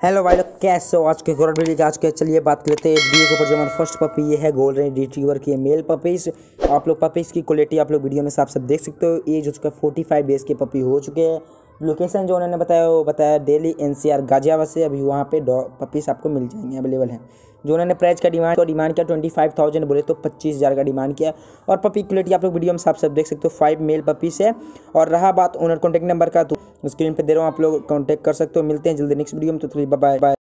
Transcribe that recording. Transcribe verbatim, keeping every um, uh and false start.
Hello भाई लोग, कैसे हो? आज के गोल्ड वीडियो के आज के चलिए बात करते हैं वीडियो के ऊपर। जो हमारा फर्स्ट पपी ये है गोल्डन रिट्रीवर की मेल पपीज। आप लोग पपीज की क्वालिटी आप लोग वीडियो में साफ साफ देख सकते हो। एज उसका फोर्टी फाइव डेज के पपी हो चुके हैं। लोकेशन जो उन्होंने बताया वो बताया दिल्ली एनसीआर गाजियाबाद से। अभी वहाँ पे पपीज आपको मिल जाएंगे, अवेलेबल हैं। जो उन्होंने प्राइस का डिमांड तो डिमांड किया ट्वेंटी फाइव थाउजेंड, बोले तो पच्चीस हज़ार का डिमांड किया। और पपी क्वालिटी आप लोग वीडियो में साफ साफ देख सकते हो। फाइव मेल पपीस है। और रहा बात ओनर कॉन्टैक्ट नंबर का, तो स्क्रीन पे दे रहा हूँ, आप लोग कॉन्टैक्ट कर सकते हो। मिलते हैं जल्दी नेक्स्ट वीडियो में, तो बाय बाय।